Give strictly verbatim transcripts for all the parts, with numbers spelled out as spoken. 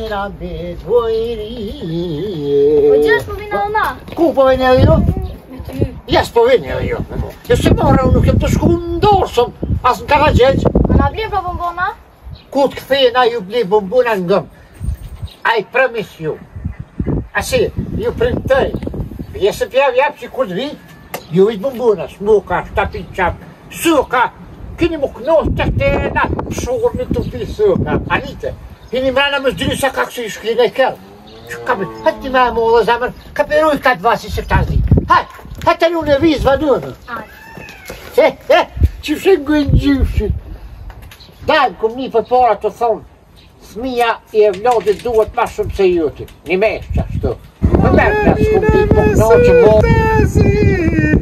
era bedvojri. O gdzie jest powinna ona? Ku powinna jo? Jes powinna jo. Ja se mora nuk jem të shku në dorë som. As në Karagjeq. A na blie pra bombona? Ku të kthejna ju bli bombona ngëm. I promise you. Asi, ju printoj. Jesë pjav jap që kur vi, ju i bombona, smuka, shtapin qap, suka. Kini më kënos të këtena, pëshurë në të pi suka. Anite, kini mrana më zdyni sa ka kësë i shklina i kërë. Që ka me, hëtë ti me e më dhe zemër, ka peruj këtë vasi se këta zi. Hëtë, hëtë të lunë e vizë vadurë. He, he, që fshën gëjnë gjyfshin. Dajmë këm një për para të thonë, thmija i e vlodit duhet ma shumë se juti. Një mesh që ashtu. Më mërë në s'kum një për këno që mo...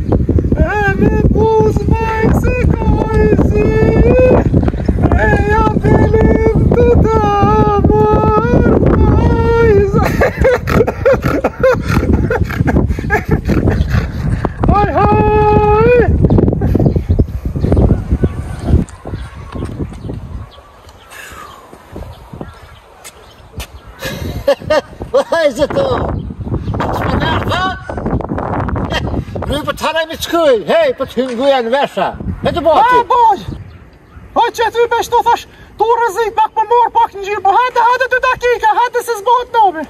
Vad är det då? Spanarfat? Nu på tanna med skull. Hej, på tungu en versa. Är du bort? Ah, boy. Oj, chat vi bash tofash. Tu rrezit pak për mor pak në gjyrë. Po hajde, hajde dy dakika. Hajde se zbohet nomi.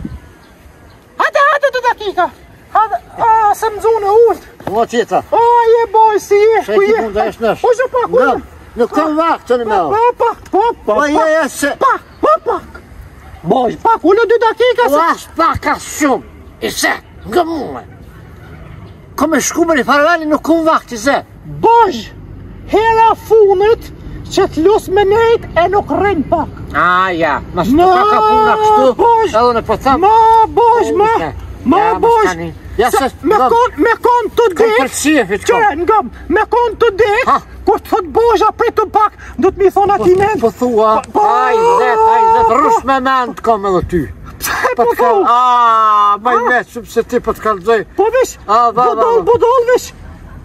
Hajde, hajde dy dakika. Hajde, ah, se mzune ult. Vad tjeta? Ah, je boy, si je. Shej ti pun dash nash. Oj, pak. Ngam. Nuk kam vakt të në me. Pa, pak, pa, pa. Po je je se. Pa, pa, pak. Boy, pak, unë dy dakika se. Vas paka shumë. I se, nga muë. Kom e shku me një farvali nuk kom vakt i se. Boy, hera funit që t'lus me nejt e nuk rrin pak. Ah, ja. Mas po ka ka puna kështu. Boy, edhe në po tham. ma, boy, ma. Ma, boy. Ja se, me kon, me kon të Kom dek. për qefit kom. Qërë, ngam, me kon të dek. Ha. Kur të thot bojja pritë pak, do të mi thonë ati men. Po thua, aj zet, aj zet, rush me mend kom edhe ty. Pse Po po të kal... thot? Aaaa, maj me shumë se ti po të kalzoj. Po vish, A, va, va, budol, va. budol vish.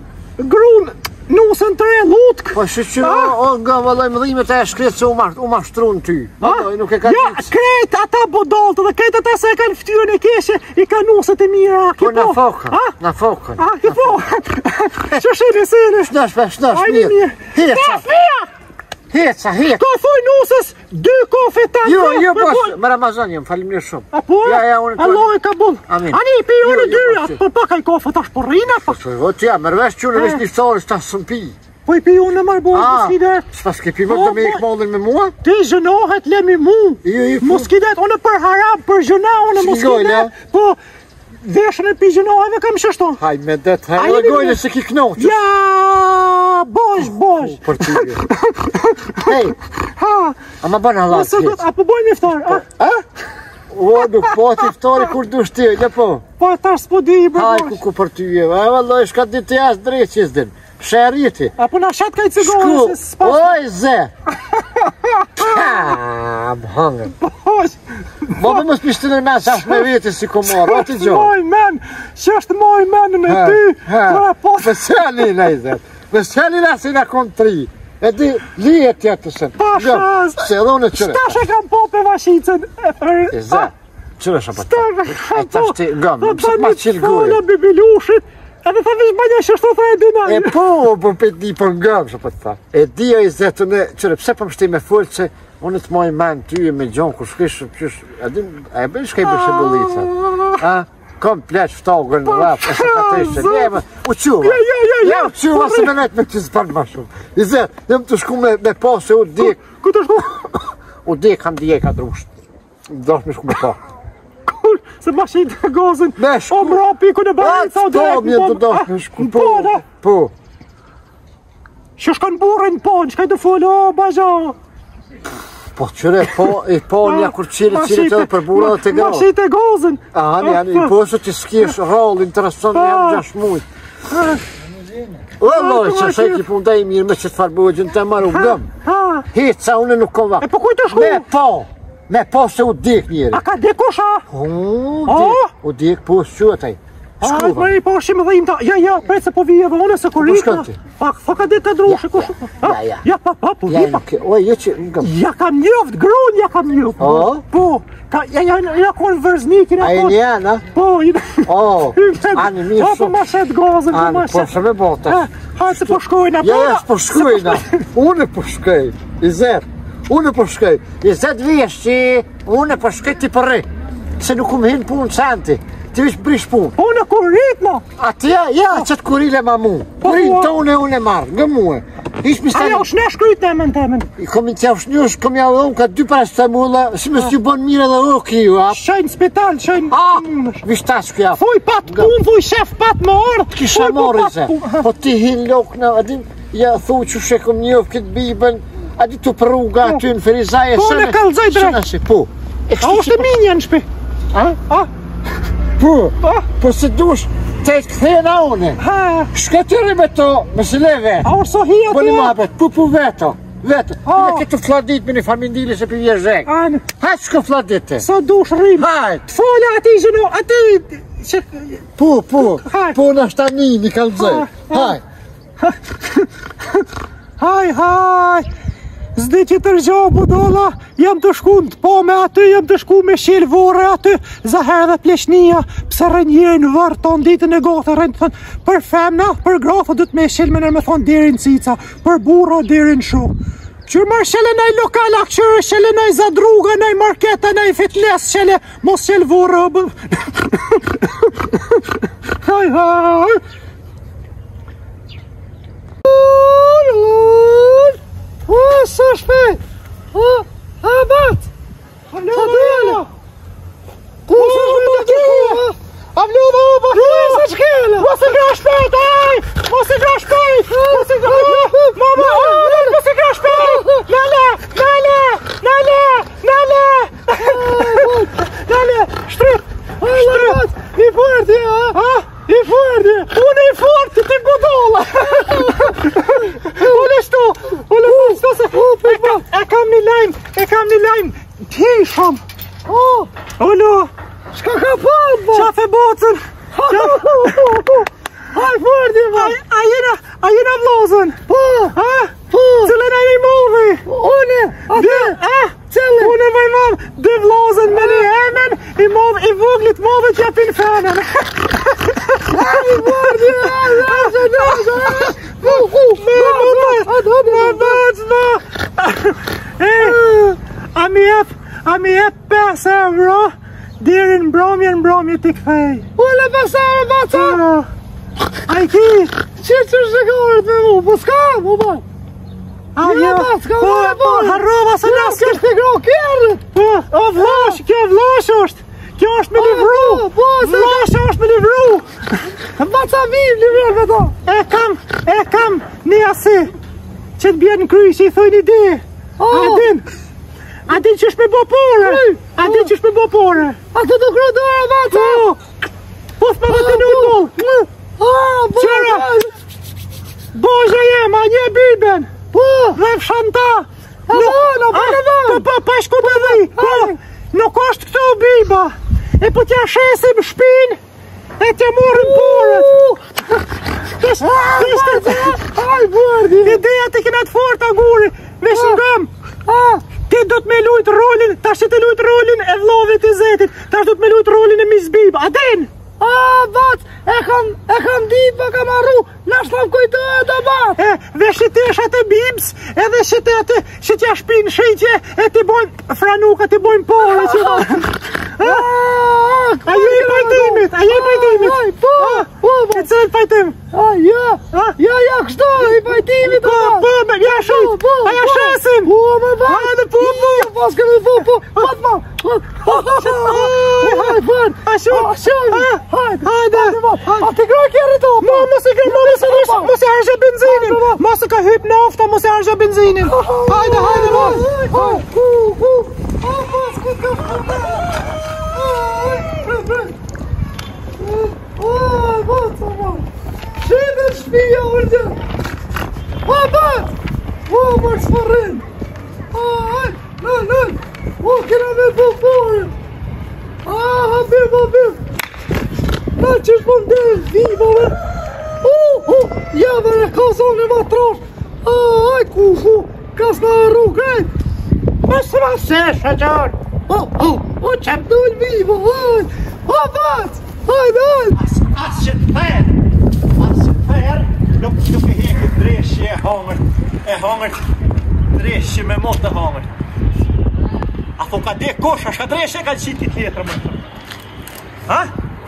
Grun, nusën të re lutk. Po shqy, o, o, nga vëllaj më dhimet e shkret se u ma shtru në ty. Vëllaj, nuk e ka Ja, qëtës. krejt ata budoltë dhe krejt ata se e kanë ftyrën e keshe, i ka nusët e mira. Po në fokën, Ha? në fokën. A, ki po? Që shini sini? Shnash, me shnash, Ajde mirë. mirë. Heca, Fia! heca, heca. Ka thoj nusës, dy kofe ta Jo, të, jo, me po, bol- me Ramazan jem, falim një shumë. A po? Ja, ja, unë të... Allah e ka bull. Amin. Ani i pi Jo, unë jo, dyra, po, po pak ai kofe tash po rrina, Po po. që, o t'ja, mërvesh që në vesh një fëtarës ta sëm pi. Po i pi unë marr bojë Ah, moskidet. s'pas ke pi më Po, të me po. ik mollin me mua? Ti zhënohet lemi mu. Jo, jo, po. Moskidet, unë për haram, për zhëna, unë Si moskidet. gojle? Po, veshën e pi zhënoheve kam shështon. Haj me det, haj Ajde, edhe mirë, gojnë mirë. se ki knoqës. Ja, bosh, bosh. Për ty. Hej, Ha, a ma bën hallat nëse do keq. apo bojnë iftar. a? A? O, nuk po ti ftari kur dush ti, ja po. Po tash s'po di i Haj ku bosh. ku për ty e, a vallaj shka ditë jashtë drejt që s'din. Shëriti. Apo na shat kaj cigare Shku, se s'pas. oj ze. Ha, më hangër. Bosh. Mo për mos pishtë në mes, ashtë me veti si ku marë, o ti gjo. Moj men, që është moj menën e ty. Ma po. Me s'jani në i zet. Me s'jani në si në kon tri. E di, lije tjetë sen. Pasha, Se edhe unë qëre. Stash e kam po pe vashicën. E ze. Qëre shë për ta. Stash e E kam po. tash ti, gam, Do pëse të ma një qilë fola gojë. bibilushit. Edhe tha vish banja që shto tha e dina. E po, po pe di për ngam, shë për ta. E di o i zetë në, qëre, pse për mështi me full që unë të moj men ty e me gjonë, kur shkish, qysh, e di, e bëj shkaj për shëbullica. A? Kom pleq ftogën në rap, e se ka të ishte. Je, më, u quva. Ja, ja, ja, ja. Ja, u quva se me net me të zbanë ma shumë. I zetë, jem të shku me, me po se u dik, Ku të shku? u dik kam dije ka drusht. Dosh me shku me po. Kur, se mashin të gozën. Me shku. O mrapi, ku në bërë sa u Po, drejt. mjetë të dosh me shku. Po, Po, da. po. Që shkan burin po, në shkaj të folë, o, baza. Po, qëre, po, i po një kur qiri, qiri të edhe për bura dhe të gra. Mashin të gozën. Ani, ani, i po se ti s'kesh rol, intereson një jam gjash mujt. O, loj, që shë ki pun dhe i mirë me që të farbojgjën të marru gëm. Ha, Heca, unë nuk kom vakt. e po kuj të shku? Me po, me po se u dik njeri. A ka dikush, a? U O? dik, u dik, po s'qëtaj. А, maar je pas je me vijf ja ja, pensa po via vona se corrita. Fa fa ka deta drushe kush. Ja, ja. Ja pa pa po Ja, via. oj, je që nga. Ja kam njoft groen, ja kam njoft. O? Po, ka ja ja ja kon vërznik na A e njana? Po, i. O, ani mirë Po shumë. ma shet gazën, po ma Ani, po shet. shë me bota. Ha, se po shkojna. Ja, ja, s'po shkojna. Unë po shkoj. I zet. Unë po shkoj. I zet vjesh që unë po shkoj ti përre. Se nuk um hin punë santi. Ti vish brish punë. Po në korrit mo. Atja, ja, që të kurile ma mu. Kurin tonë unë e marrë, nga muë. Ish mi Ajo është ne shkryt temen temen. I kom i tja shnjush, kom ja dhon ka dy pas të mulla, si me s'ju bon mire dhe oki ju, a? Shajnë spital, shajnë... A, vish tash kja. Fuj pat pun, fuj shef pat më orë. Kisha morë se, po ti hin lok në, adin, ja thu që shekom njof këtë bibën, adi të pruga aty në Ferizaje, Po, në kalzaj drejt. Po. A është e minja në shpi? A? A? Po, po se dush, te të këthena une. Ha? Shkëtëri me to, me se leve. A është so hi Po një aty? mabet, pu pu veto, veto. Ah. Në këtë fladit me një famindili se për vje zhek. Anë, Hajtë shko fladite. so dush rrim. Hajtë. Fola ati zhëno, ati... që... Po, po, Hajt. po në shtani një kalëzoj. Ha, ha. Hajtë. Haj, haj. Zdi që të rgjo budolla, jam të shku në të po me aty, jam të shku me shilë vore aty, zaher dhe pleshnia, pse rënjirë në vërë tonë ditën e gothë, rënë të thënë, për femna, për grafë, du të me shilë me në me thonë diri në cica, për burra diri në shu. Qërë marë shele naj lokala, qërë shele naj zadruga, naj marketa, naj fitnes, shele, mos shele vore, bë... Haj, haj. O, së shpejt! O, a bat! A vlodha! Ku së shpejt e kërkua? A vlodha o bat! Ku së shkele? Mos e gra shpejt, aj! Mos e gra shpejt! Mos e gra shpejt! Mama, mos e gra shpejt! Nale! Nale! Nale! Nale! Nale! Shtryt! Shtryt! I forti, a? I forti! Unë i forti, ti budolla! Unë shto! Unë shto se... E kam një lajmë, e kam një lajmë! Ti shumë! Unë! Shka ka pat, ba? Qaf e bocën! Haj forti, ba! A jena, a jena vlozën? Po! Ha? Po! Cëllën e një movi? Unë! Ate! Ha? Cëllën? Unë e vaj mamë, dhe vlozën me një emen, i mov, i voglit movi që japin fenën. I forti, a, nashë, nashë, a! Ku, ku, ma bëc, ma! A mi jep, a mi jep pes euro, diri në mbromje, në mbromje t'i kthej. Ule pes euro, baca! A i ki? Qërë që shëkorit me mu, po s'ka, mu baj! A jo, po, po, harrova se nësë kështë t'i gro kjerë! Po, o vlash, kjo vlash është! Kjo është me livru! Vlash është me livru! Baca vim, livru me to! E kam, e kam, një asi, që t'bjen në kry, që i thoi një di. A din, a din që është me bopore, a din që është me bopore. A të të kru dora, baca? Po, po s'me dhe të një utol. Qëra, bojë jem, a një biben. Po, dhe fshanta. A vona, pa në vona. Po, po, pa shku të dhi. Po, nuk është këtu biba. E po t'ja shesim shpin, e t'ja morin porët. Kështë, kështë, aj, bërdi. Ideja t'i kena të fort, aguri, vesh në gëm. Ti do t'me lujt rolin, tash që ti lujt rolin e vlovit i zetit, tash do t'me lujt rolin e Miss Bib, a din? A, bat, e kam, e kam di, pa kam arru, na shlam kujtohet, a bat. E, vesh që ti është atë Bibs, edhe që ti atë, që t'ja shpin shqitje, e ti bojnë, franuka ti bojnë porë, që do. A ju i pajtimit, a ju i pajtimit. Po, po, po. E cëllë pajtim? A, ja, ja, ja, kështo, i pajtimit. Po, po, me, ja shit, a ja shesim. Po, me bat. Hajde, po, po. Po, s'kemi, po, po, pat ma. Hajde, fër. A shumë, a shumë. Hajde, hajde. A ti groj kjerë to. Mo, mos e groj, mos e groj, mos e arshë benzinin. Mos e ka hyp nafta, mos e arshë benzinin. Hajde, hajde, mos. Hajde, ku, ku. A, mos, ku të fërë. Oh, wat, man. Schöne Spiel, Alter. Oh, wat. Oh, maar sporen. Oh, nee, nee. Oh, kan we wel voor. Ah, habib, habib. Ka qesh po ndel vivave. Uh, uh, javere ka zonë ma trosh. Aj, kushu, ka s'na rrugë. Mas ma se, shëgjor. Oh, oh, oh, qep dojnë vivo, aj. Oh, bat, hajde, hajde. As, as që të therë, as që të therë, nuk, nuk e hekë dreshje e hangër, e hangër, dreshje me mot të hangër. A tho ka de kosha, shka dreshje ka qitë i tjetër më të. Ha?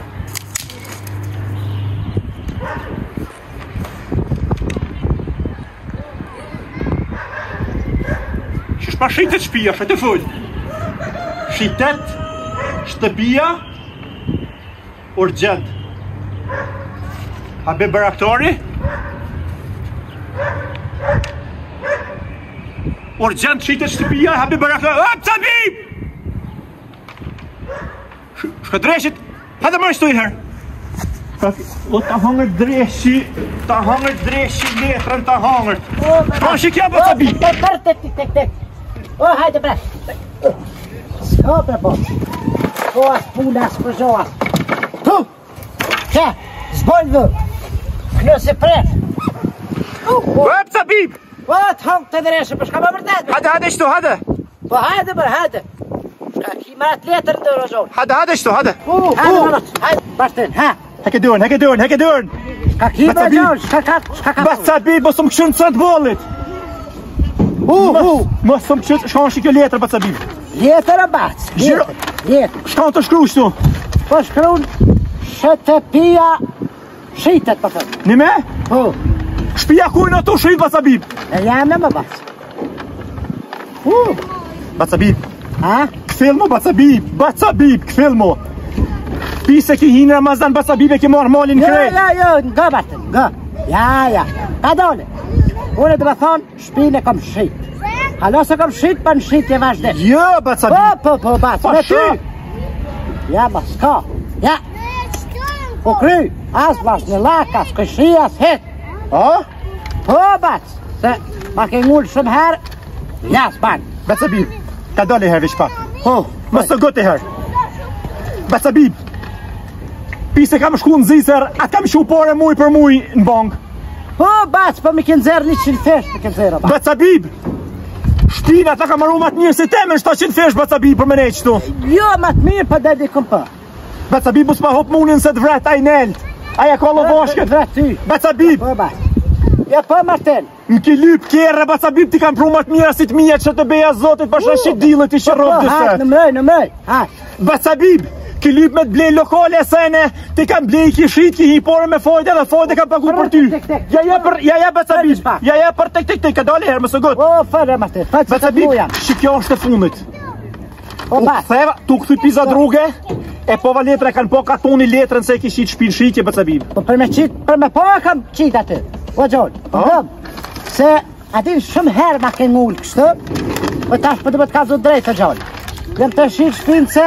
Shish pa shitet shpia, shete full. Shitet, shtëpia, urgent. A be baraktori? Urgent shitet shtëpia, a be baraktori. Hop, Zabib! Shka dreshit, hajde më shtu i herë. O ta hangër dreshi, ta hangër dreshi letrën ta hangër. Shka shi kja po Zabib? Bërë, tek, tek, tek, tek. O, hajde bre. S'ka bre po. Po as puna, s'po gjoa. Tu! Që, zbojnë vë. Knëse presh. Hop, Zabib! Po, të hangë të dreshe, për shka më vërtet. Hajde, hajde shtu, hajde. Po, hajde bre, hajde. Shka ki marat letër në dërë zonë. Hajde, hajde shtu, hajde. Hajde, marat, hajde, bashtin, ha. Heke dërën, heke dërën, heke dërën. Shka ki më zonë, shka ka, shka ka. Bas Zabib, mos më këshën cëtë bolit. U, u. Mos më këshën, shka në shikjo letër, bas Zabib. Letër e bacë, Gjiro- letër, letër. Shka në të shkru shtu. Po shkruun, shëtëpia, shitet, po thëmë. Një me? Po, Shpia kujnë ato shrit, bas Zabib. e jam e më bacë. U, Bas Zabib, ha? këthil mo, bas Zabib, bas Zabib, këthil mo. Pise ki hinë Ramazan, bas Zabib e ki marrë malin Jo, krejt. jo, jo, nga bashtin, nga. Ja, ja, ka dole. Unë dhe më thonë, shpinë e kom shit. Halo se kom shit, pa në shit e vazhdet. Jo, bas Po, Zabib. po, po, bacë, Pa me ty. shë. Ja, ma s'ka, ja. Po kry, as bas në laka, s'këshi as het. A? Po, bacë, se ma ke ngullë shumë herë, ja, s'banë. Bas Zabib, ka dole herë vish pak. Po, Mos të gote herë. Bas Zabib, pise kam shku në zisër, atë kam shu pore muj për muj në bank. po, bacë, po mi kënë zerë një qinë fesh, mi kënë zerë, bacë. Bas Zabib, shpina ta ka marru ma të mirë se temen shtaqind fesh, Bas Zabib, për me ne qëtu. Jo, ma të mirë, pa dedi këm për. Bas Zabib, mos pa hop munin se të vret a i nelt. Aja ka lo bashkët. Vret ty. Bas Zabib, Po, bacë. Ja, po, Martin. në ki lyp kjerë, Bas Zabib, ti kam pru ma të mira si të mija që të beja zotit, pasha shi dilët i që Po, rovë hajtë, në dëset. mrej, në mrej, hajtë. Bas Zabib, ki lyp me të blej lokale e sene, ti kam blej ki shit, ki hipore me fojde dhe fojde kam pagu për ty. Tek, tek. Ja ja për, ja ja Bas Zabib, Tek, tek. ja ja për tek tek tek, ka dali herë, më së gotë. O, fërë, Martin, fërë që Bas të Zabib, muja. shikjo është e fundit. Po, U bacë. theva, tu këthy pizza druge, e pova letra kanë po kartoni letrën se e kishit shpin shqitje, Bas Zabib. Po, për me qitë, për me po e kam qitë aty. O, gjollë, po, A? gëmë. Se, ati shumë herë ma ke ngullë kështë, po tash për të më të ka zotë drejtë, o, gjollë. Jëm të shqit shpinë se,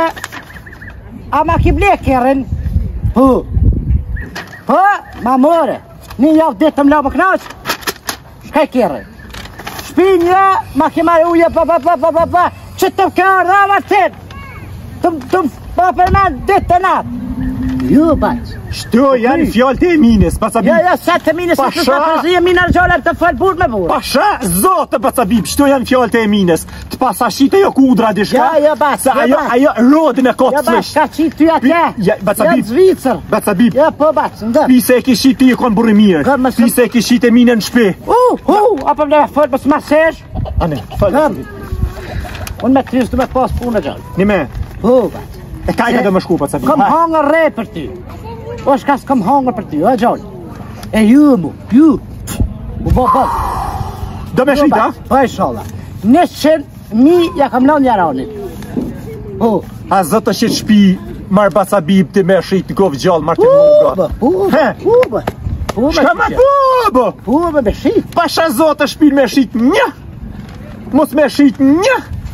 a ma ki ble kërën, po. Po, ma more, një javë ditë të më lau më knaqë, shkaj kërën. Shpinë ja, ma ki marë uje, pa, pa, pa, pa, pa, pa, që të më kërë, da, Martin, të më, të më, pa përmen ditë të natë. Jo, baqë. Shto janë fjallë të emines, Bas Zabib. Jo, jo, sa të mine, se të Pasha. të përzi e minar gjallar të falë burë me burë. Pasha, zotë, Bas Zabib, shto janë fjallë të emines. Të pasashite jo kudra dishka. Jo, jo, bas, Se jo, ajo, bas. ajo, rodin e Jo, kotë bas, flesh. ka qitë ty atje. Ja, Bas Zabib. Jam Zvicër. Bas Zabib, Jo, po, bas, ndër. pise e kishit ti e konë burë mirë. Gëm, mësë- Pise e kishit e mine në shpe. U, u, apo më dhe fërë, mësë masesh. Ane, falë. Gëm. Unë me trisë du me pas punë gjallë. Një me, U, bas. e ka i ka dhe më shku, Bas Zabib. Kom Ha? hangër re për ty. O, shka s'kom hangër për ty, o, gjallë. E ju mu, ju. U, bo, bo. Do me shrit, ha? Po, e sholla. Nesën, mi, ja kam në njaronit. U, A zotë është që shpi, marë Bas Zabib të me shrit në govë gjallë, marë të u, munga. u, u, He? u, u, Shka ma bobo? u, me shit. Pasha zotë shpin me shrit një. Mos me shrit një.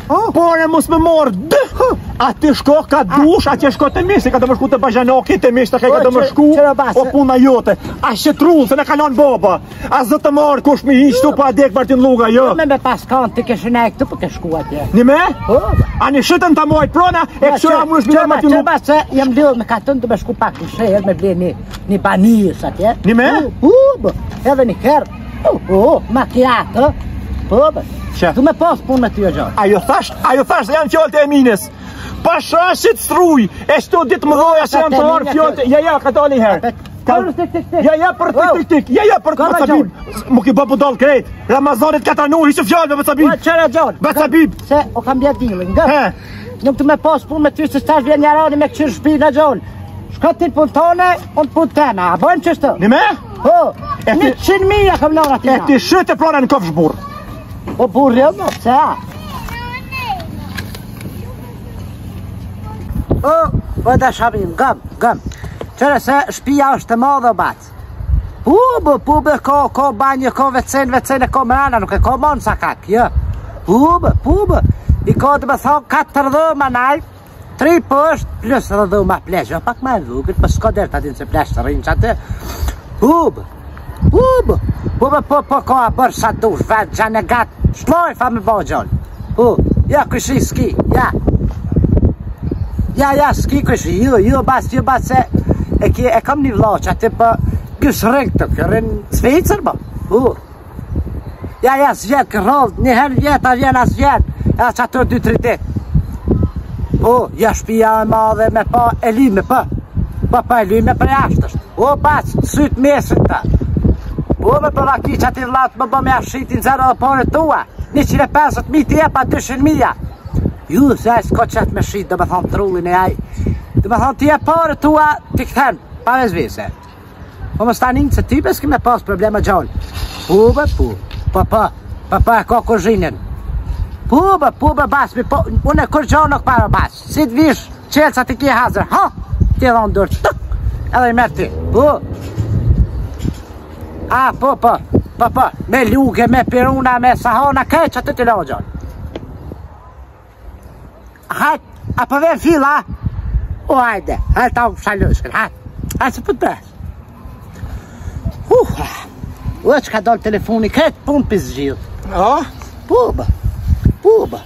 Por e mos me morë dë. A ti shko ka dush, a ti shko të mishë, ka të më shku të Bajanoki, të mishë të ka të më shku, o puna jote. A shqetrull, se në kalon baba. A zë të marë kush mi hiq tu pa adek Martin Luga, jo. Me me pas kanë të keshë ne këtu për ke shku atje. Një me? A një shëtën të mojt prona, e këshëra më nëshmi dhe Martin Luga. Qëba se jam lidhë me katën të me shku pak në shërë, me ble një banijës atje. Një me? U, bë, edhe një kërë. U, u, makiatë, po, bë. Du me pas punë me ty o gjohë. Ajo thash, ajo thash se janë fjallë të Emines. Pashashit struj, e shto ditë më dhoja se janë të marë fjallë të... Ja, ja, ka dali herë. Ja, ja, për tik, tik, tik. Ja, ja, për Batsabib. Mu ki bëbu dollë krejt. Ramazanit ka tanu, ishë fjallë me Batsabib. Qëra gjohë. Batsabib. Se, o kam bja dilin, nga. Nuk të me pas punë me ty se stash vjen njarani me këqyrë shpi në gjohë. Shka ti punë tone, unë punë tena. A bojnë qështu? Një me? Ho, një qinë mija kam lona tina. E ti shëtë e prona në kofsh burë. O burë jo, më, se a? O, o da shabim, gëm, gëm. Qëre se shpia është të madhe o bacë. Pubë, pubë, ko, ko banjë, ko vecen, vecen e ko mrana, nuk e ko monë sa kak, jo. Pubë, pubë. I ko të më thonë katër dhëma nalë, tri pështë, plus dhe dhëma pleshë. O pak ma e dhugët, për s'ko dherë të adin se pleshë të rinë që atë. Pubë, pubë. Pubë, po, po, ko a bërë sa dush, vetë, që në gatë, shloj fa me bo gjollë. Pubë, ja, këshi ski, ja. Ja, ja, ski këshi, ju, ju, bas, ju, bas, se, e, ki, e kam një vloq, atë për, kësh rëngë të kërën Zvejcër, bo, u. Ja, ja, s'vjen kërrodh, njëherë vjeta vjen as vjen, e që ato dy tri dit. U, ja, shpia e madhe me pa e lime, pa, pa, pa e lime për jashtësht. U, bas, sytë mesit ta. U, me për aki që ati vlatë më bë me ashtitin zero dhe pare tua, një qire pesët mi tje pa dyshin mija. Ju, se aj s'ko qëtë me shqit, dhe me thonë trullin e aj, dhe me thonë tje pare tua, t'i këthen, pa me zvise. Po më stanin se ty bes kime pas probleme gjollë. Pube, pu, pa, pa, pa, pa, ko kuzhinin. Pube, pube, bas, mi po, unë e kur gjollë nuk parë bas, si t'vish, qelë sa t'i kje hazër, ha, t'i dhonë dërë, tëk, edhe i merë ti, pu. A, po, po, po, po, me luge, me piruna, me sahona, kaj që të t'i lo gjollë. Hajt, a po ven fila, o hajde, hajt ta u shalëshkën, hajt, hajt se për pres. Uh, u e që ka dollë telefoni, kretë punë për zgjilë. A? Puba, puba.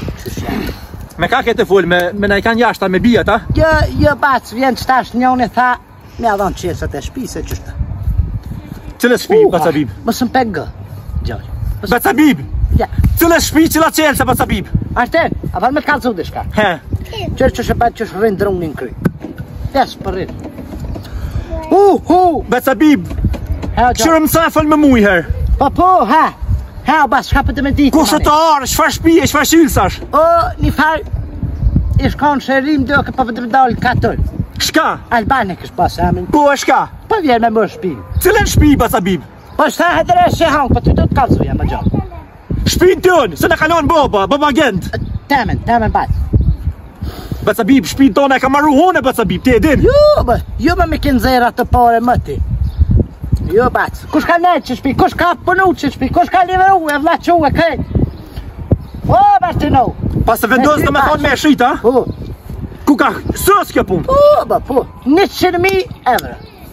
Me ka këtë full, me, me na i kanë jashta, me bijat, a? Jo, jo, bacë, vjen që tash njone tha, me adhon qesët e shpise qështë. Cële shpi, Batsabib? Më sëm pegë, gjoj. Batsabib? Ja. Cële shpi, cëla qelë se Batsabib? Ashten, a për me të kalëzu dhe shka. He. Qërë që shë bëjtë që shë rrinë drunin kry. Desë për rrinë. Uh, hu! Batsabib, qërë më sa e fëllë me mujë herë. Po, po, ha. Ha, o bas, shka për të me ditë. Kushe të arë, shfar shpije, shfar shilësash? O, një farë, ishë konë shërim dhe ke për të me dalë katër. Shka? Albane kësh pasë, amin. Po, e shka? Po vjen me më shpi. Cilën shpi, Batsabib? Po, shta hedre shë hangë, po të do të kalëzuja më gjohë. Shpin tënë, se në kalon baba, baba agent. Temen, temen bas. Batsabib, shpin tonë e ka marru hone, Batsabib, ti e din? Jo, bë, jo me me kënë zera të pare më ti. Jo, bas, kush ka nejtë që shpi, kush ka punu që shpi, kush ka liveru e vla që e krejt. O, Martino. Pas të vendosë të me thonë me e shita? Po. Ku ka sës kjo punë? Po, bë, po, një qënë mi evre.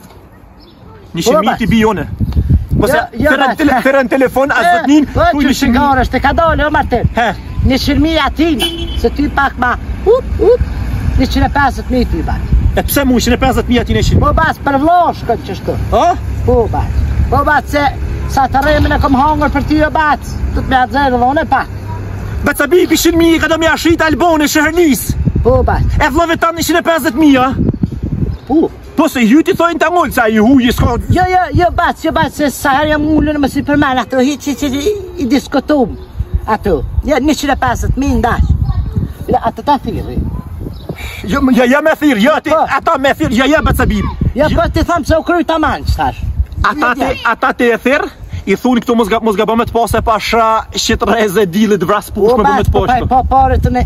Një qënë mi ti bi jone. Po se thërë në telefon, a zëtë njën, po që shikar është, e ka dole, o Martin. He. Një qënë mi atina, se ty pak ma, up, up, një qënë e pesët mi ty bak. E pse mu, qënë e pesët mi atin e qënë? Po bas, për vlosh këtë që shtu. O? Po bas, po bas, se sa të remin e kom hangër për ty o bas, të të me atë zërë dhe one pak. Batsabib, i qënë mi ka do me ashrit Albone, Shëhernis. Po bas. E vlove tam një qënë e pesët mi, a? Po. Po se ju ti thojnë të mullë, sa ju hu, i s'ka... Jo, jo, jo, bas, jo, bas, se sa herë jam ullën më si për men, ato hi që që i diskutum, ato, jo, një qënë e pesët mi ndash, ato ta thiri. Jo, ja, ja me thirë, ja, ti, ata me thirë, ja, ja, Batsabib. Ja, po ti thamë se u kryj të manë, që thash. Ata te, ata te e thirë, i thunë këtu mos ga bëme të posë e pasha shqit reze dilit vras push me bëme të poshtë. O, po, pare të ne...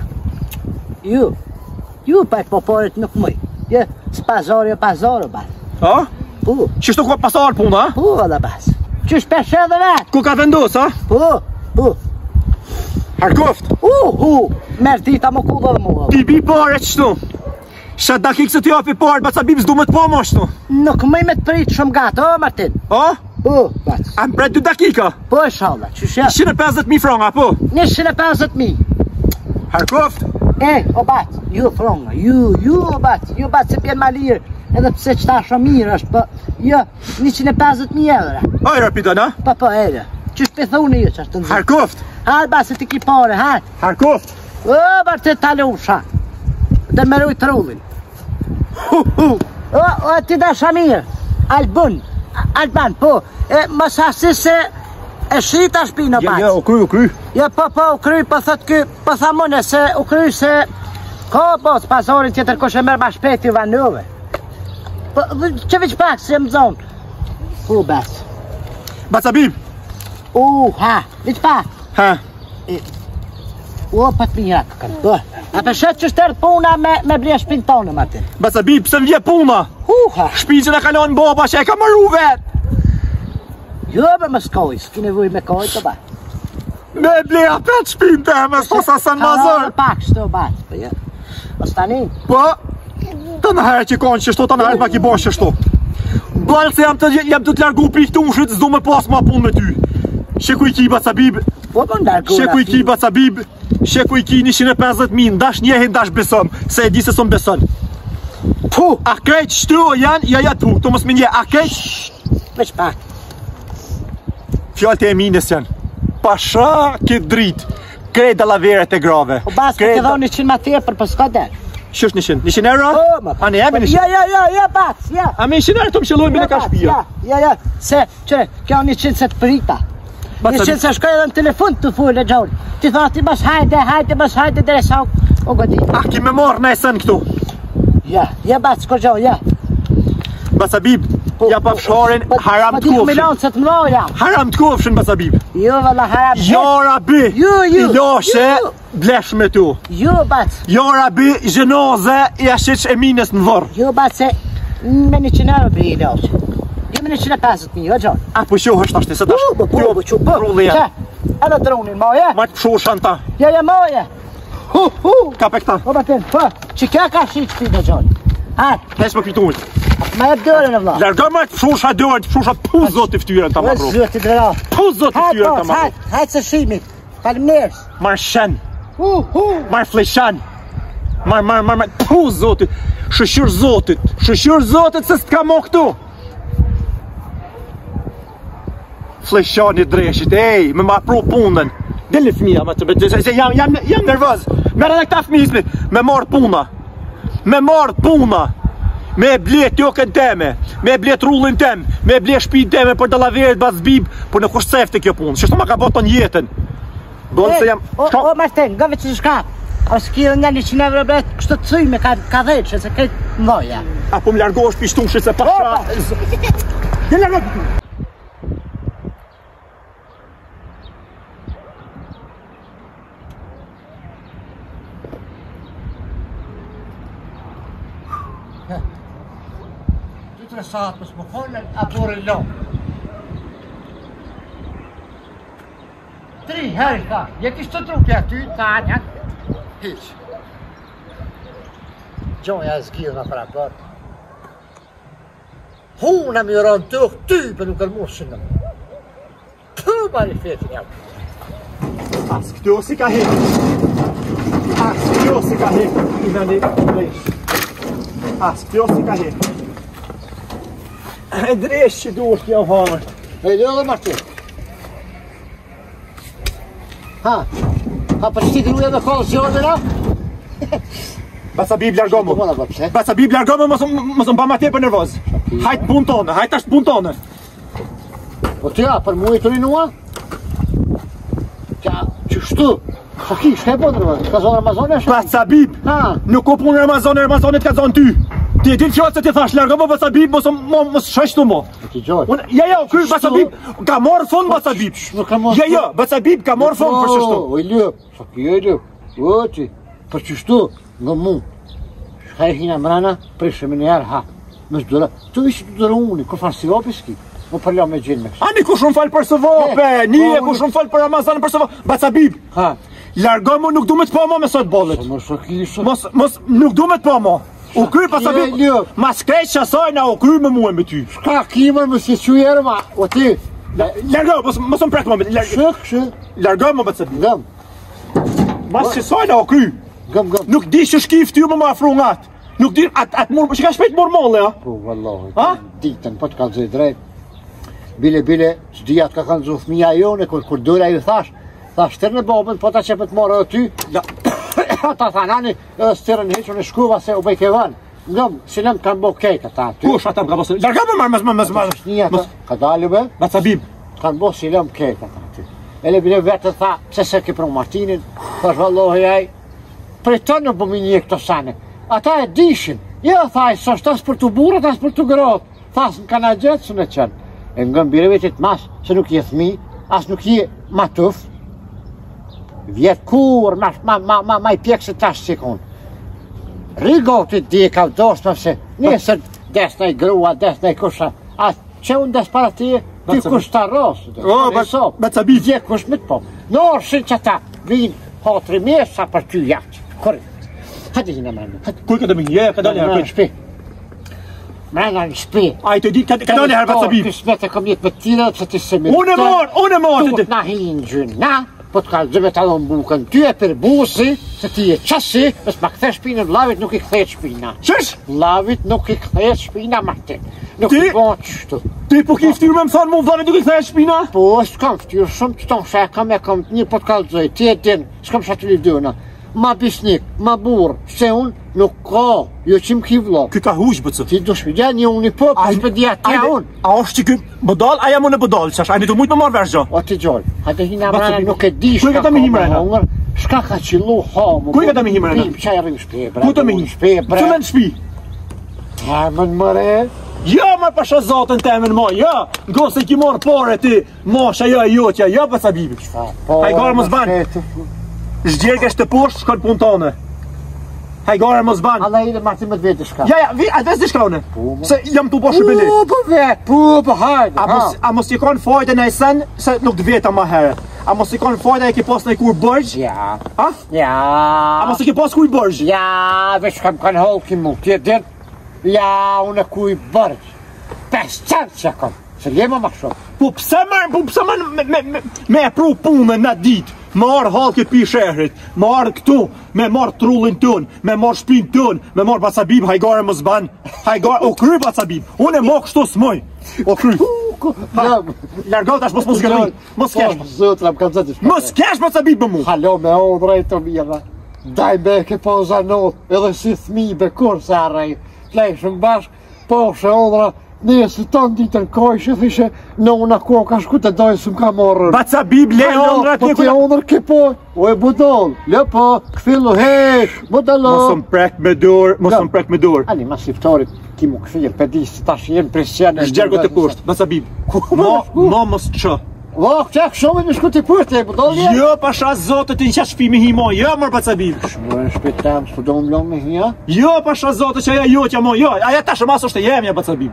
Ju, ju pa e po pare të nuk mëj. Je, s'pazor, jo pazor, o bas. A? Po. Qështu ka pasar puna, a? Po, dhe bas. Qysh peshe dhe vetë. Ku ka vendos, a? Po, po. Harkoft! Uhu! Merë dita më ku dhe mua. Ti bi pare qështu. Sha dakik se ti api parë, Bacabib s'du me të po më shtu. Nuk mëj me të pritë shumë gatë, o Martin? O? O, bac. A më bret dy dakika? Po e shala, që shë? njëqind e pesëdhjetë mijë franga, po? njëqind e pesëdhjetë mijë. Harkoft? E, o bac, ju fronga, ju, ju o bac, ju bac se pjenë ma lirë, edhe pse qëta shumë mirë është, po, jo, njëqind e pesëdhjetë mijë euro. Oj, rapida, na? Po, po, ere, që shpithuni ju që është të nëzirë. Harkoft? Halë, bac, se ti ki pare, halë. Harkoft? O, Martin, talusha. Dhe me rujtë rullin. Hu, hu. O, o, ti da shamirë, Albun, Alban, po, e, mos hasi se e shita shpina Ja, bac. ja, u kry, u kry. Ja, po, po, u kry, po thot ky, po tha mune se u kry se ka bos pasorin tjetër kush e merë ma shpeti u vanove. Po, që vëq pak se më zonë. U, bas. Bacabib? U, ha, vëq pak. Ha? U, pa të mira kënë. Po, a për shetë që shtërë puna me, me blje shpinë tonë, Martin. Bacabib, pse më vje puna? U, ha. Shpi që në kalon baba që e ka maru vetë. Jo, be më skoj, s'ki nevuj me koj të ba. Me bleja pet shpinë të me s'posa sa në mazër. Ka pak shto, bat, po, ja. O stani. Po, të në herë që konë që shto, të në herë ma ki bosh që shto. Balë se jam të, jam të të largu pri këtu ushrit, s'do me pas ma punë me ty. Sheku i ki, Bacabib. Po, po, ndarku. Sheku i ki, Bacabib. Sheku i ki njëqind e pesëdhjetë mijë, ndash njehin, ndash beson, se e di se son beson. Pu, a krejt shtu janë, ja ja tu, të mos me nje, a krejt? Veç pak. Fjallët e emines janë. Pasha këtë dritë, krejt dalaveret e grave. O bas, me të dhonë njëqind ma tjepër, për s'ka der. Qështë njëqind? njëqind euro? Po, më. A ne jemi njëqind? Ja, ja, ja, ja, bas, ja. A me njëqind euro të më qëllojmë në ka shpia? Ja, ja, ja, se, që, kjo njëqind se të prita. njëqind se shkoj edhe në telefon të full e gjallë. Ti thua ti bas hajde, hajde, bas hajde, dhe sa o godi. A ki me marrë në esën këtu? Ja, ja, bas, ko gjallë, ja. Bacabib, ja pa fsharin, haram të Po, kofshin. se të mdoja. Haram të kofshin, Bacabib. Jo, valla, haram. Jo, rabi, Ju, ju, i lashe, ju. blesh me tu. Jo, bas, Jo, rabi, zhenoze, i ashiq e mines në vërë. jo, bas, se me njëqind euro për i lashe. Jo, me njëqind e pesëdhjetë mijë, o gjallë. A po qohë është ashtë, se tash Po, po, po, po, po, rulli Qa, janë. edhe dronin, moje? Ma të pëshu shanta. Ja, ja, moje. Hu, hu. Ka pe këta. O, batin, po, që kja ka shqit shpi në gjallë. Hajt, Hes më pitumit. me e dërën e vla. Larga ma të pëshu sha dërë, të pëshu sha pu zotë i ftyrën të O, marru. zëti dëra. Pu zotë i Hajt, ftyrën të bos, marru. hajt, hajt se shimit. Falëmnërës. Marë shen, Hu, hu. marë fleshan. Marë, marë, marë, marë, pu zotit. Shëshyr zotit, shëshyr zotit se s'ka mo këtu. Fleshani dreshit, ej, me ma pru punën. Dili fëmija, ma të bëtë, se jam, jam, jam nervëz. Merë edhe këta fëmijismi, me marë puna. Me marë puna. Me blet jokën teme, me blet rullin tem, me blet shpin teme për dalaverit Bacabib, për në kush sefte kjo punë. Shështu ma ka boton jetën. Bëllë se jam... O, o, Martin, nga veç që shka. A s'ki nga njëqind euro bret, kështë të cyme ka, ka dheqë, se këtë mdoja. Apo më largohesh pishtushit se pasha... Dhe largohesh! Dy tre saat më s'më folën, a borë lo. Tri herë ka, je kishtë të trupja ty, ta anja. Hiq. Gjoja e zgjidhë për apër. Huna mi rënë të ty për nuk kërmushin në. Pë mari fetin jam. As këto si ka hek. As këto si ka hek. I në një dresh. As këto si ka hek. E dresh që du është një hamër. E dhe dhe Martin. Ha, ka për shtitin uje dhe kohë si orë dhe na? Bacabib largo mu. Të mëna për pse? Bacabib largo mu, mos më ba ma tje për nervoz. Hajt pun tonë, hajt ashtë pun tonë. Po të ja, për mu e të rinua? Tja, që shtu? Sa ki, shte e po të rëvë? Ka zonë Ramazone? Bacabib, Ha, nuk o punë Ramazone, Ramazone t'ka zonë ty. Ti e din fjallë se ti thash, largo mu Bacabib, mos mos shështu mu. e ti gjojë. Unë, ja, ja, kërë Bacabib, ka morë fund Bacabib. Nuk ka morë Ja, ja, Bacabib ka morë fund për shështu. O, i lëp, sa ki e lëp. O, ti, për që shtu, nga mu. Shka e hina mrana, prishe me njerë, ha. Me s'dura, të vishë të dura uni, kur fanë si opi s'ki. Më përla me gjenë me kështë. Ani kush unë falë për së vope, E, nije po, kush unë- unë falë për Ramazan për së vope. Bacabib, Ha, Largo mu nuk du me të pa mo me sot bollet. Mos o kisha. Mos, mos, nuk du me të pa mo. U kry pas Je, api, jo. mas krejt që asaj na u kry me mua me ty. Shka kima më si që jere ma, o ti. Largo, mos, mos më prek mo me, largo, Shëk, shëk. largo mo me të Gëm, mas që asaj na u kry. gëm, gëm. Nuk di që shkif ty më më afru nga atë. Nuk di, atë at mur, që ka shpejt mur molle, ja? Po, vallahi, Ha? ditën, po të kalzoj drejt. Bile, bile, s'dia të ka kanë zu fëmija jone, kur, kur dore ju thash, thash tërë në babën, po ta që për të marrë dhe ty. Ta thanani, edhe s'tërën heqën e shkuva se u bej ke vanë. Ngëm, si nëmë kanë bo kejt ata aty. Kush ata më ka posë? Largo më marë, mas, mas, mas, Shnia ta, mas, ka dalë be, mas abib. kanë bo si lëm kejt ata aty. Ele bile vetë tha, pse se ke për Martinin, thash vallohi jaj, për të në bëmi një këto sane. Ata e dishin, jo thaj, së është tas për të burët, tas për të gratë. Thas në kanë gjetë së në qënë. E ngëm bire vetit mas, se nuk je thmi, as nuk je ma tëf. Vjetë kur, ma, ma, ma, ma, ma i pjekë se tash sekund. Rigotit di e ka vdosë përse, nesër desna i grua, desna i kusha. A që unë des para ti, ty kush të arrosë. O, ba- ba ca bi. Dje kush me të po. Në orëshin që ta vinë hatri mesa për ty jatë. Kërë. Hadi hina mërënë. Kuj ka të më je, ka dalë Mërënë herë. në shpi. Mërënë në shpi. A i të di, ka ka dalë herë, mas abib. Kismet e kom jetë me tira, pëse ti se me Unë e marë, unë e marë. Tu të na hinë gjynë, na, po të ka zëve të adhon bukën, ty e për busi, se ti e qasi, bës ma këthe shpinën, vlavit nuk i këthe shpina. Qësh? Vlavit nuk i këthe shpina, Martin. Nuk Ti- i bon qështu. Ti po ki ftyrë me më thonë mu vëllë duke këthe shpina? Po, s'kam ftyrë shumë të tonë, shë kam e kam një po të kalzoj, ti e din, s'kam shatë livduna. Ma bisnik, ma burë, se unë nuk ka, jo që më ki vlo. Ky ka huq bëcë. Ti du shpidja një unë i po, për shpidja tja unë. A është që ky bodal, a jam unë e bodal, qash, a një të mujtë më marrë verë gjo. O ti gjoj, hajde hina Baca, mrena nuk e di ku e shka ka ta me hi mrena? hongër, shka ka qilu hamu. Ku e ka ta me hi mrena? Pim qaj rrim shpe, bre. Ku të me hi? Shpe, bre. Që me në shpi? Temën mëre. Jo, më pasha zatën temën mo, jo. Ngo se ki morë pare ti, mosha jo e jotja, jo pas abibi. Hajgare mos ban. Zgjerke shtë poshtë, shkon pun tone. Hajgare mos ban. Alla i dhe Martin më të vete shka. Ja, ja, vi, a des di shka une? Po, mo. Se jam tu poshtë bili. Po, po vet, po, po hajde. A mos, a mos i kon fajte në sen, se nuk të veta ma herë. A mos i kon fajte e ki pas në i kur bërgj? Ja, Ha? ja. A mos i ki pas kuj bërgj? Ja, veç kam kanë holë ki mu, ti e din. Ja, unë e kuj bërgj. Pes qërë që kam, se lema ma shumë. Po pse më, po pse më me, me, me, me e pru punën në ditë? Me arë halkë pi shehrit, me arë këtu, me marë trullin tën, me marë shpinë tën, me marë bacabib, hajgare më zban, hajgare, o kry bacabib, unë e mo kështu s'moj, o kry. Ja, Largo tash mos mos gërri, mos kesh, Zotra, më kam zëtë shpe. mos kesh bacabib më mu. Halo me odra i të mira. Daj me ke po zanot, edhe si thmi be kur se arrej. Flejshëm bashk, po shë odra, ne si ton ditën kojshë, thishe, në unë ako ka shku të dojë së më ka morën. Bacabib, le ondra Po ti ti ondër ke po, o e budol, le po, këfillu, he, budalo. Mos më prek me dur, mos më prek me dur. Ani, mas iftorit, ti mu këfilje, pedis, tash jenë presjene. Zgjergo të kusht, bacabib. Mo, mo mos që. Vo, këqek shumë me shku të pushtë, e budol je? Jo, pasha zotë ti në qa shpimi himo, jo mër bacabib. Shmërën shpet tem, s'po do më lom me hja? Jo, pasha zotë që aja jotja mo, jo, aja tash mas është e jemja bacabib.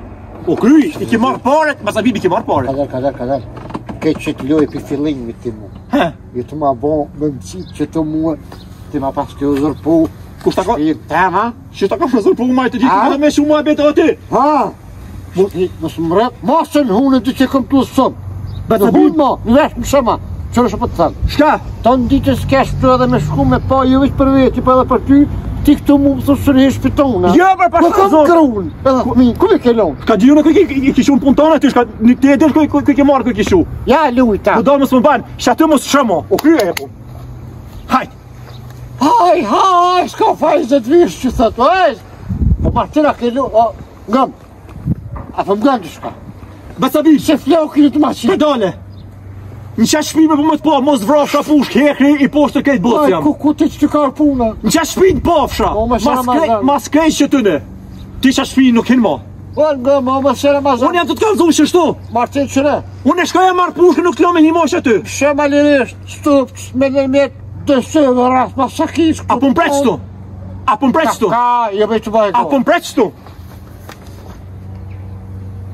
O kry, i ki marrë paret, bacabib i ki marrë paret. Kadar, kadar, kadar. Ke që të loj për fillimit ti mu. He, Jo të ma bo, më më qitë që të mua, ti ma pas të uzurpu. kush ta ka, I tema, që ta ka fëzër për umaj të A? gjithë, edhe me shumë ma bete ati. ha? Mos më rrët, masën hunë dy që kom të sëmë. Në Bacabib, hunë ma, në vesh më shëma. Qërë shë për të thënë. shka? Ta në ditë s'kesh të edhe me shku me pa, jo veç për veti, pa edhe për ty, ti këtu mu më thë sërë hesh për tonë. Jo, për pasha Po kam zotë. krunë, edhe fëmin, ku me ke lonë? Ka dhju në këj kishu në puntone ty, shka një të edhër këj këj ke marrë këj kishu. Ja, lujta. Po do mos më banë, që aty mos shëmo, o kry e po. Hajt, Haj, haj, s'ka fajzë të vishë që thëtë, hajz. Po Martina ke lu, o, ngëm. A po më gëndë shka. bacabib, Se flau kini të ka maqin. dole. Në qa shpime për më të po, mos vrasha push, hekri i poshtë të kejtë botë Aj, jam. ku, ku ti që të karë puna? Në qa shpinë pofsha, O, me mas shara krej- mazan. mas krejt që tëne. Ti qa shpinë nuk hinë mo. O, ngëm, o, më shere ma Unë zërë. jam të të kalëzu shështu. Martin qëre, Unë e shkoja marrë pushkë nuk të lo me një mosh aty. shema lirisht, stupë, me nërmjet, dësë dhe rrasë, ma sakis. Apo më preq tu. Apo më preq tu. Ka, jo me të bajko. Apo më preq tu.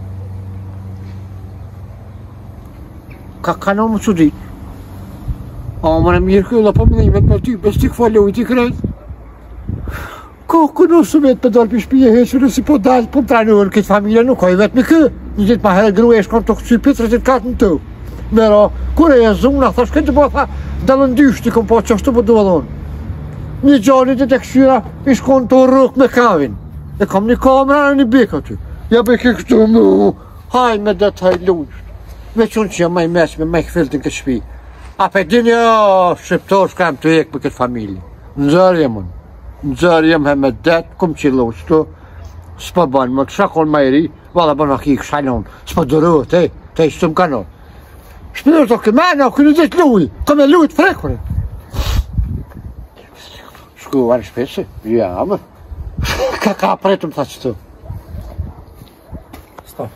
Ka kanon më që ditë. O, më në mirë këlla pëmëdhimet me ty, bes t'i këfaloj t'i krejt. Ko kënusë vetë për dalë për shpije heqërë, si po dalë, po më trajnurën këtë familje nuk ka i vetë me kë. Një ditë ma herë grue e shkon të kësy pitërët e të katë në të. Mera, kure e zuna, thash këtë po tha, dalën dyshti kom po që ashtu po duvallonë. Një gjanit e të këshyra, i shkon të rrëk me kavin. E kam një kamera në një bek aty. Ja bek e kështu mu, haj me dhe të hajlujsht. Veç unë që jam maj mesme, maj këfiltin këtë shpi. A pe dini o, shqiptor shkam të ekë për këtë familje. Nëzër jem unë. Nëzër jem he me detë, kum qilo qëto. S'pa banë më të shakon ma i ri, valla banë aki i këshalon. S'pa dërët, e, te i shtu më kanon. Shpirë të këmena, kënë dhe të luj, këme luj të frekure. Shku, anë shpesi, ja, më. Ka ka pretëm tha qëto. Stop.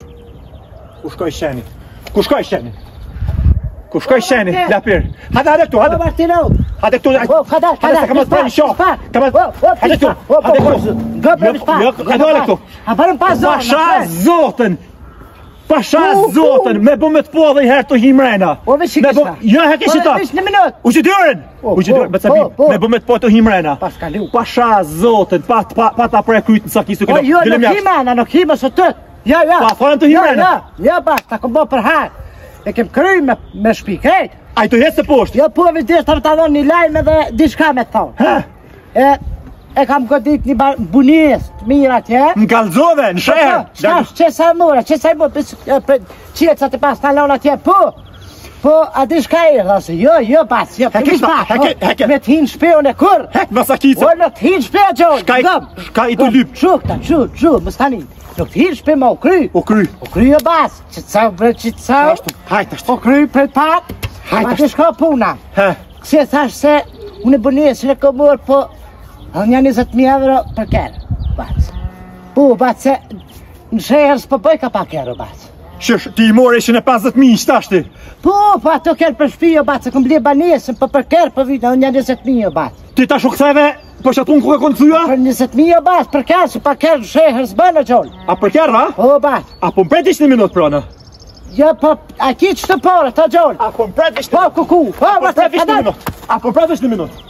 Ku shkoj sheni? Ku shkoj sheni? Ku shkoj sheni? Lapir. Hada, hada këtu, hada. Martino! Hada këtu. Hada, Hada, se ka mos prani shoh. Hada këtu. Hada këtu. Gëpër në shpa! Hada këtu. A përën pas zonë! Pasha zotën! Pasha zotën! Me bu me të po dhe i herë të himrena. O, me që kështa? Jo, he kështë ta. Në minut! U që dyrën! U që dyrën, me të sabim. Me bu me të po të himrena. Pas ka lu. Pasha zotën, pa ta prej krytë në sakisë të O, këna. jo, në himena, në hima së tëtë. Ja, ja. Pa, thonë të himrena. Ja, ja, bas, ta kom bo për harë. E kem kry me, me shpi, krejt. A i të hecë të poshtë. Jo, po vizdesh të ta dhonë një lajme dhe dishka me thonë. Ha? E, e kam godit një bar- bunis të mirë atje. Në galzove, në shërë. Shkash, që sa mura, që sa i mura, qëtë të pas të alonë atje, po. Po, a di shka e, thasë, jo, jo, pas, jo, Heke, për pas, heke, heke. me t'hin shpeon e kur. Hek, masakica. O, në t'hin shpeon, gjohë, Shka i- shka i të lyp. Shuk, ta, shuk, shuk, më stanin. Në t'hin shpeon ma u kry. O kry. O kry o bas, që të sau, bre, që të sau. Ashtu, hajt ashtu. O kry për pat, Hajt ma ashtu. të shko puna. Ha. Kësi e thash se, unë e bunesin e komor, po, edhe një njëzet mi euro për kërë, bac. Po, bac, se, në shërë s'po bëj ka pa kërë, bac. Shësh, ti i more ishin e pesëdhjetë mijë shtashti. Po, po, ato kërë për shpi, o bac, se këm blie banesën, po për kërë për vitë, edhe një njëzet mi, o bac. Ti tash u ktheve, po që atun ku e konë thyja? Për njëzet mi, o bac, për kërë, se pa kërë shërë s'bën o gjollë. A për kjerë, ha? O, bac, A po mpret ishtë një minut prana? jo, po, a ki që të porë, të gjollë. A po mpret ishtë Po, kuku, po, A po bac, mpret ishtë një të minut? A po mpret ishtë një minut?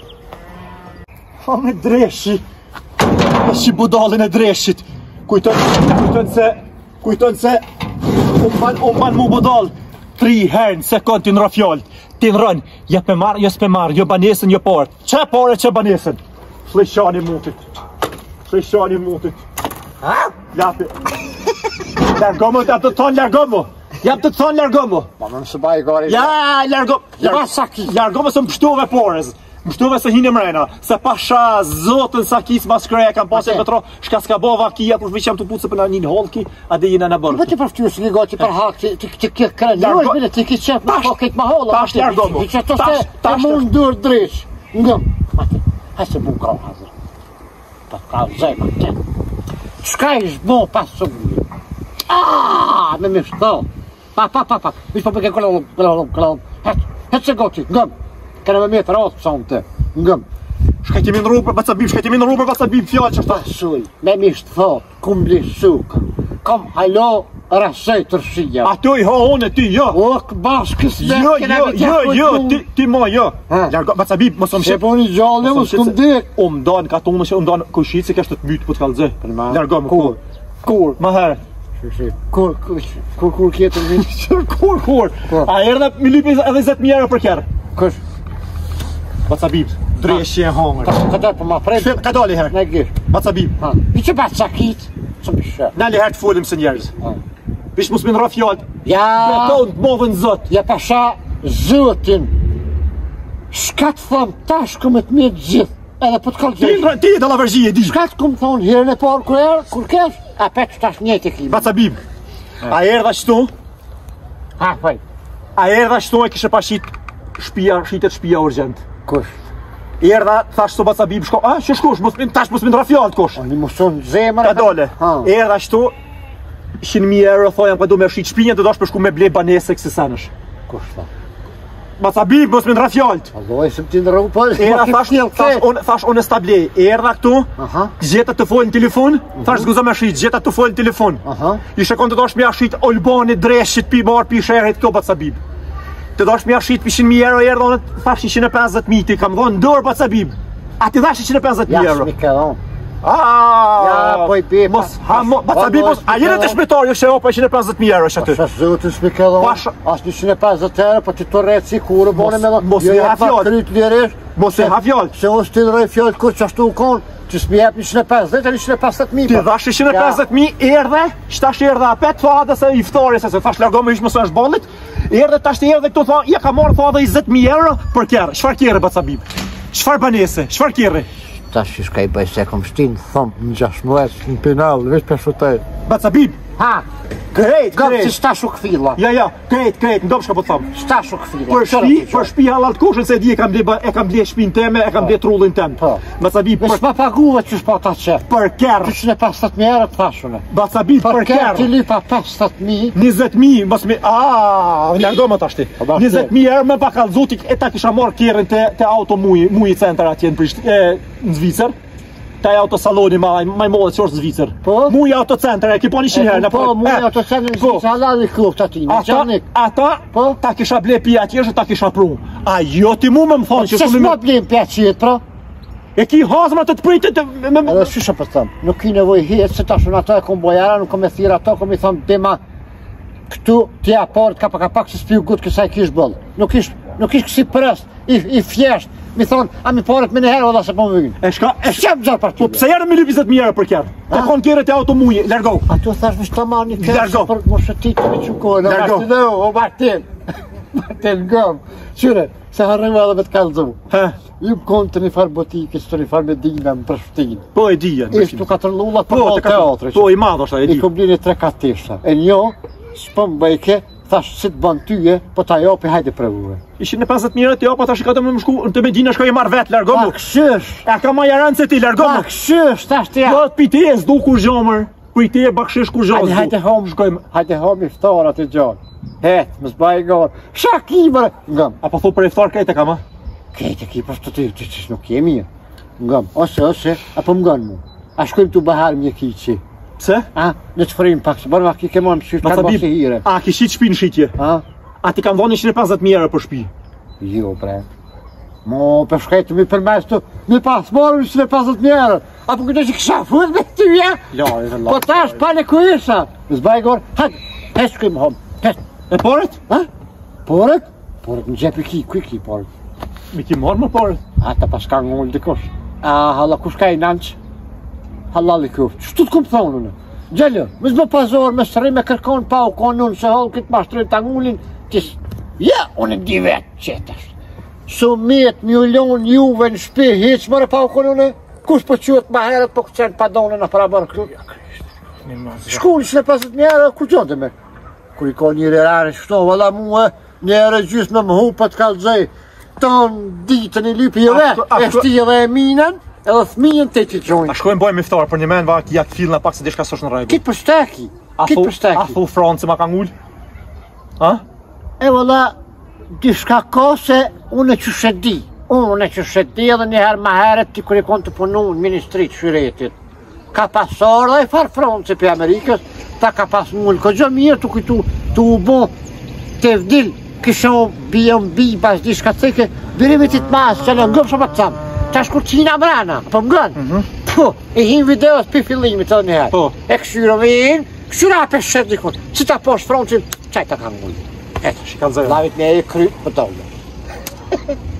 O me dreshi. E shi budallin e dreshit. Kujton, kujton se, kujton se, unë ban, unë ban mu budall. Tri herë në sekund ti në rafjall. Ti në rën, ja pe marë, jo s'pe marë, jo banesën, jo parë. Që pare, që banesën? Shleshani mutit. Shleshani mutit. Ha? Lapi. Largomo, jam të thonë largomo. Jam të thonë largomo. Ma më mësë baj gari. Ja, largo. Ja, saki. Largomo se më pështove porez. Më pështove se hinë mrena. Se pasha zotën sakis mas kreja kam pasë e petro. Shka s'ka bova kia, kur vëqëm të putë se për në një holki, a dhe jina në bërë. Po ti përftyr si një gati për hak, ti ti ti ti kërë Largo- njërë, bile ti ki qep në Tash- koket ma holla. tash largomo. Ti që të Tash- ste, të tash- mund dur dresh. Ngëm, mati, hajse bu ka hazër. Ta ka zema, te. Shka ish bo pas së bujë. Aaaa, me më shto. Pa, pa, pa, pa, ish po përke këllon, këllon, këllon. Hec, hec se goti, ngëm. Kërë me mjetë rosë pëson të, ngëm. Shka kemi në rrugë për Bacabim, shka kemi në rrugë për Bacabim, fjallë që shta. Pasuj, me më shto, kum bli sukë. Kom hajlo rasej të rëshia. Ato i ha unë ti, jo. O, bashkës me Jo, jo, jo, jo, ti, ti mo, jo. Ha. Largo, Bacabim, mos më Se shep. po një gjallë, më s'kum dik. O më donë, ka tonë që umë donë kushit se kështë të mytë për të kalëzë. ma- Largo më, kur? kur. Kur? Ma herë. Kur, kur, kur, kur kjetër vinë? Kur, kur. Kur? A erdhe mi lipi edhe dhjetë mijë euro për kjerë. Kush? Bacabim, dreshje e hongër. Ka dalë për ma prejtë? Shpet, ka dali herë. Në gish. Bacabim, Ha. I që pas sakit? Së më shë. në li herë të folim se njerëz. Ha. Bish mos minë ra fjallë. Ja, Beton të modhën zot. ja pasha zëtin. Shka të thëmë tash këmë të mirë gjithë. Edhe për të kallë Ti, gjithë. ti e dallavergji e di. Shka të këmë thonë hirën e parë kur erë, kur kesh? A petë tash njëtë e kime. Bacabim, a erdha shtu, Ha, faj. a erdha shtu e kishe pashit shpia, shitet shpia urgent. Kush? Erdha, thash të Bacabim, shko, a, që shkosh, mos min, tash mos min ra fjallë të kosh. O, një muson zemër. Ka dole. Ha. Erdha shtu, njëqind mijë euro, thoja më ka du me shit shpinja, të dosh për shku me ble banese kësi sanësh. Kush tha? Bacabim, mos min ra fjallë. Allo, e se më ti në rrugë për. Era thash, thash, on, thash on e stablej, erda këtu, Aha. gjeta të folë në telefon, thash zguza me shit, gjeta të folë në telefon. Aha. I shekon të dosh me ashit Olbani, dreshit, pi marë, pi sherit, kjo Bacabim. Të dash me ja shit për njëqind mijë euro erë dhe unë thash njëqind e pesëdhjetë mijë ti kam dhënë dorë Bacabib. A ti dhash njëqind e pesëdhjetë mijë Ja euro? s'mi ke dhon. Ah, Ja, po i be, Mos, pa- ha, mo, Bacabib, pa- mos, pa- a jene të shpetari, është e opa njëqind e pesëdhjetë mijë euro është aty. Sa zotë s'mi ke dhon. Pasha- As njëqind e pesëdhjetë euro, po ti të rreth sikur bone me dhon. mos i ha fjallë. Kryt lirisht. Mos e ha fjallë. Se unë s'ti rroj fjallë kur që ashtu u konë, që s'mi jep njëqind e pesëdhjetë e njëqind e pesëdhjetë mijë. Ti dhash njëqind e pesëdhjetë mijë erdhe, shtash erdhe apet, tha dhe se iftari, se se thash largo me ish mësë është ballit, erdhe tash të erdhe këtu tha, ja ka marrë tha dhe njëzet mijë euro për kjerë. Çfarë kjerë Bacabib? Çfarë banese? Çfarë kjerë? Tash shka i bëj se kom shtin, thom në gjash muaj në penal, veç për shutej. Bacabib, Ha, krejt, gëm si krejt. shtash u këfila. Ja, ja, krejt, krejt, ndom shka po të thamë. Shtash u këfila. Për shtëpi, për shtëpi halal të kushën se e di e kam ble e kam ble shtëpinë teme, e kam ble trullin tem. Po. Bacabib, Me për s'ma paguve që s'pa ta qef. për kerr. njëqind e pesëdhjetë mijë euro të thashune. Bacabib, Për për kërë ti kerr. lipa pesëdhjetë mijë. njëzet mijë, mos me a, largo më tash ti. Po, bashkë. njëzet mijë euro me pa kallëzuti e ta kisha marrë kerrin te te auto muji, muji center atje në Prishtinë, e në Zvicër. Taj autosaloni ma ma i modhe që është Zvicër. Po? Muji autocenter, e ki po njëqind herë. Po, mu e ato senë në Po. zisë halal i kluft ati, në Ata, qanik. ata, Po? ta kisha ble pi atje që ta kisha pru. A jo ti mu më më thonë që Se shumë s'ma me... blim pjaqit, pra? E ki hazma të të pritit të... me- me- Edhe shusha për thëmë, nuk ki nevoj hiet, se tash unë ato e kom bojara, nuk kom e thira ato, kom i thëmë, bema, këtu tja parët ka pak a pak se s'piu gut kësa i kish bëllë. Nuk ish, nuk ish kësi prest, i, i fjesht, mi thonë, a mi parët me njëherë, oda se po më vynë. E shka, e shka... Qem gjarë për Po ty. pse janë me njëzet mijë euro për kjerë? Të konë kjerët e auto muji, largo. A tu thash me shta marrë një Largo. kërë për mos e ti të me qukojnë, o Largo. Martin, o Martin, Martin gëm. Qyre, se harrëm edhe me të kalëzu. He, Ju më konë të një farë botike, që të një farë me dina më përshtinë. po e di janë. Ishtë të katër lullat për Po, bol të ka... teatri. Po, i madh është, e I di. kom blini tre katishta. E njo, s'po më bëjke, thash si të bën tyje, po ta jopi hajde prevuve. Ishin në pesëdhjetë mijë euro të jopa, tash i ka të më më shku, të Medina shkoj e marr vet, largo Pa mu. këshysh, E ka ma jaran se ti, largo pa mu. këshysh, thash të ja. Po, piti e s'du kur zhomër. Kujti e bakshish kur zhomër. Hajde, hajde hom, Shkojmë. hajde hom iftarat e gjallë. Het, më zbaj gorë. Shaki, bërë. Ngëm, Apo thu për iftar krejt e kam, a? kejtë e ki për të të të që nuk je mirë. Ngëm, ose, ose, apo më ngën mu. A shkojmë të bahar mje kiqi. Pse? A, në të fërim pak, se bërë ma ki ke më më shqysh, kanë Bacabib, bërë si hire. a ki shit shtëpi në shitje? A, A ti kam dhënë njëqind e pesëdhjetë mijë euro për shtëpi? jo, bre. Mo, për shkajtë mi përmes të, mi pas morë njëqind e pesëdhjetë mijë euro. Apo këtë që kësha fut me ty, ja? Loj, loj. Po tash, pale ku isha. Zbaj gorë, hajde, hes shkojmë hom, hes. E porët? Ha? Porët? Porët në gjepi ki, ku i ki porët? Mi ki marrë më porët. Ata pas ka ngullë dikush. A, halla, kush ka i nanç? Halal i kuftë. Shtu të kom thonë unë? Gjellë, më zbë pazorë, me sëri me kërkon pa u konë unë, se halë këtë mashtërën të angullin, tis, ja, unë e di vetë, qetash. Sumet, milion juve në shpi, hiq mërë pa u konë unë, kush po qëtë ma herët, po këqenë pa donë në pra bërë kërë. Shkullë që në pesët mjerë, ku qëtë me? Kur i ka njëri rare, shto, valla mua, njëre gjysë me më hu për të kalëzaj, tonë ditën i lypi i dhe, Ashtu- e ashtu- shti edhe e minën, edhe thminën të që A qojnë. shkojmë bojmë iftar për një men, va ja të fillna pak se dishka s'është në rregull. Kitë për shteki, A kitë thu, për a shteki. thu Francë ma ka ngull? A? E valla, dishka ka se unë e që shedi. Unë e që shedi edhe njëherë ma heret ti kër i konë të punu në Ministrit Shyretit. Ka pasar dhe i farë Francë për Amerikës, ta ka pas ngullë, ko gjë mirë të kujtu, të u bo të vdil, kësha u bia më bi pas dishka të theke, birimit i të masë, që në ngëmë shumë të thamë, ta shkur qina mrana, po më ngënë. Po, e hin videos për fillimit edhe njëherë. Po. E këshyro vinë, këshyra për shërë dikun, që ta poshë Francën, qaj ta ka ngullë. Eto, Shikallëzaj. lavit me e kryt për dollë.